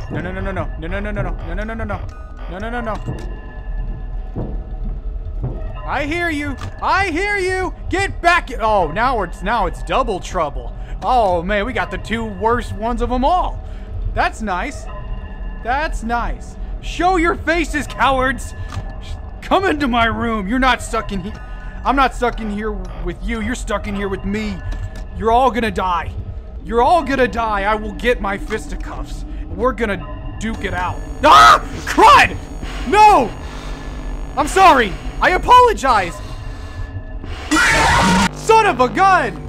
No, no, no, no, no. No, no, no, no, no. No, no, no, no, no. No, no, no, no. I hear you. I hear you. Get back. Oh, now it's double trouble. Oh, man, we got the two worst ones of them all. That's nice. That's nice. Show your faces, cowards. Come into my room. You're not stuck in here. I'm not stuck in here with you. You're stuck in here with me. You're all gonna die. You're all gonna die. I will get my fisticuffs. We're gonna duke it out. Ah! Crud! No! I'm sorry. I apologize. Son of a gun!